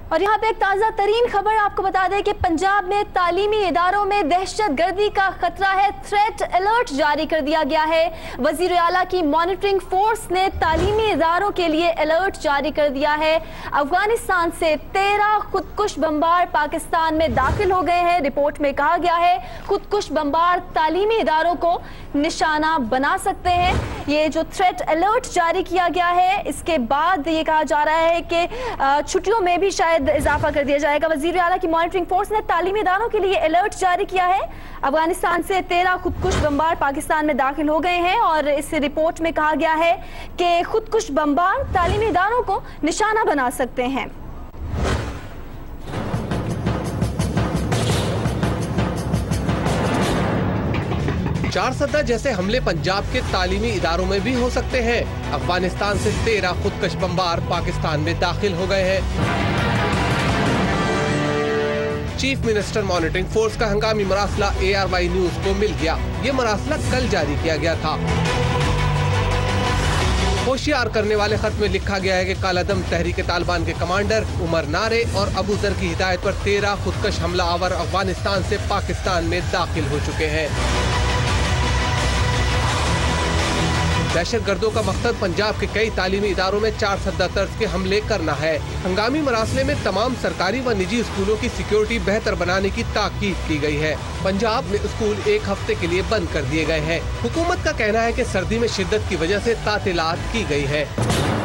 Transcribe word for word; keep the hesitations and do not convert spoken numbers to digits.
और यहाँ पे एक ताज़ा तरीन खबर आपको बता दें कि पंजाब में तालीमी इदारों में दहशत गर्दी का खतरा है। थ्रेट अलर्ट जारी कर दिया गया है। वजीर आला की मॉनिटरिंग फोर्स ने तालीमी इदारों के लिए अलर्ट जारी कर दिया है। अफगानिस्तान से तेरह खुदकुश बमबार पाकिस्तान में दाखिल हो गए हैं। रिपोर्ट में कहा गया है खुदकुश बमबार तालीमी इदारों को निशाना बना सकते हैं। ये जो थ्रेट अलर्ट जारी किया गया है, इसके बाद ये कहा जा रहा है कि छुट्टियों में भी शायद इजाफा कर दिया जाएगा। वजीर आला की मॉनिटरिंग फोर्स ने तालीमी इदारों के लिए अलर्ट जारी किया है। अफगानिस्तान से तेरह खुदकुश बमबार पाकिस्तान में दाखिल हो गए हैं और इस रिपोर्ट में कहा गया है कि खुदकुश बमबार तालीमी इदारों को निशाना बना सकते हैं। चार सद्दा जैसे हमले पंजाब के तालीमी इदारों में भी हो सकते हैं। अफगानिस्तान से तेरह खुदकश बमबार पाकिस्तान में दाखिल हो गए हैं। चीफ मिनिस्टर मॉनिटरिंग फोर्स का हंगामी मरासला ए आर वाई न्यूज को मिल गया। ये मरासला कल जारी किया गया था। होशियार करने वाले खत में लिखा गया है कि कालादम तहरीक तालिबान के कमांडर उमर नारे और अबू जर की हिदायत पर तेरह खुदकश हमला आवर अफगानिस्तान से पाकिस्तान में दाखिल हो चुके हैं। दहशत गर्दों का मकसद पंजाब के कई तालीमी इदारों में चार सद्दा तर्ज के हमले करना है। हंगामी मरासले में तमाम सरकारी व निजी स्कूलों की सिक्योरिटी बेहतर बनाने की ताकीद की गई है। पंजाब में स्कूल एक हफ्ते के लिए बंद कर दिए गए हैं। हुकूमत का कहना है कि सर्दी में शिद्दत की वजह से तातीलात की गई है।